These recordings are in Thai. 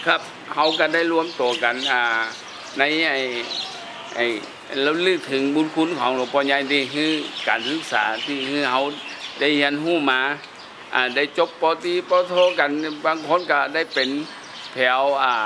ครับเขาก็ได้รวมตัวกันในเราลึกถึงบุญคุณของหลวงพ่อใหญ่ที่คือการศึกษาที่คือเขาได้เรียนรู้มาได้จบป.ตรีป.โทกันบางคนก็ได้เป็นแถว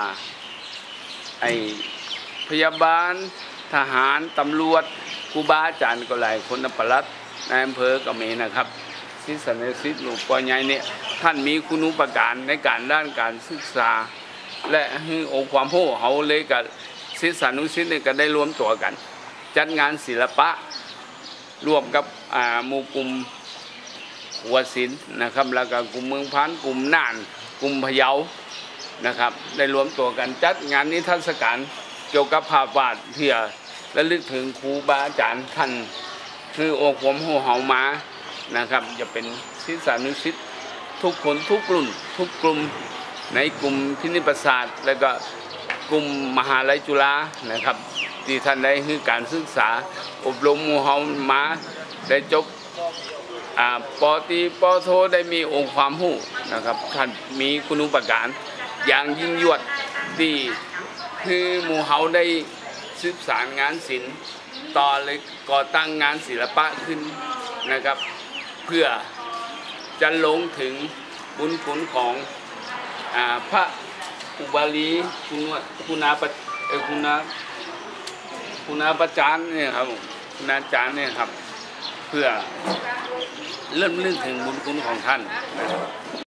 พยาบาลทหารตำรวจครูบาอาจารย์ก็หลายคนปลัดนายอำเภอก็มีนะครับศิษย์ในศิษย์หลวงพ่อใหญ่เนี่ยท่านมีคุณูปการในการด้านการศึกษาและองค์ความรู้เขาเลยกับศิษย์นุศิษย์เนี่ยก็ได้รวมตัวกันจัดงานศิลปะร่วมกับหมู่กลุ่มหัวศิลป์นะครับแล้วก็กลุ่มเมืองพันกลุ่มน่านกลุ่มพะเยานะครับได้รวมตัวกันจัดงานนิทรรศการเกี่ยวกับภาพวาดเพื่อระลึกถึงครูบาอาจารย์ท่านคือองค์ความรู้เฮามานะครับจะเป็นศิษยานุศิษย์ทุกคนทุกรุ่นทุกกลุ่มในกลุ่มพินิจประสาทแล้วก็กลุ่มมหาลัยจุฬานะครับที่ท่านได้คือการศึกษาอบรมหมู่เฮามาได้จบป.ตรีป.โทได้มีองค์ความรู้นะครับท่านมีคุณูปการอย่างยิ่งยวดที่คือหมู่เฮาได้สืบสารงานศิลป์ต่อเลยก่อตั้งงานศิลปะขึ้นนะครับเพื่อจะลงถึงบุญคุณของพระอุบาลีคุณาประจารย์เนี่ยครับคุณอาจารย์เนี่ยครับเพื่อเริ่มนึกถึงบุญคุณของท่านนะครับ